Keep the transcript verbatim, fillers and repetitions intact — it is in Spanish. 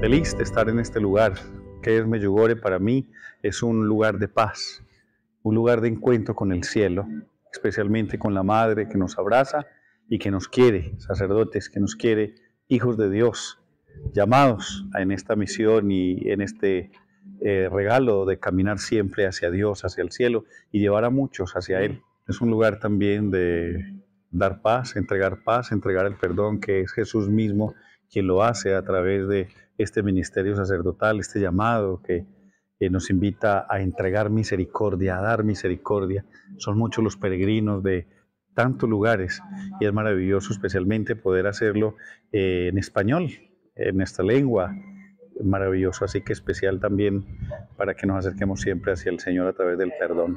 feliz de estar en este lugar, que es Medjugorje. Para mí es un lugar de paz, un lugar de encuentro con el cielo, especialmente con la Madre que nos abraza y que nos quiere, sacerdotes, que nos quiere, hijos de Dios, llamados en esta misión y en este eh, regalo de caminar siempre hacia Dios, hacia el cielo y llevar a muchos hacia Él. Es un lugar también de dar paz, entregar paz, entregar el perdón, que es Jesús mismo quien lo hace a través de este ministerio sacerdotal, este llamado que, que nos invita a entregar misericordia, a dar misericordia. Son muchos los peregrinos de tantos lugares y es maravilloso especialmente poder hacerlo eh, en español, en esta lengua, maravilloso, así que especial también para que nos acerquemos siempre hacia el Señor a través del perdón.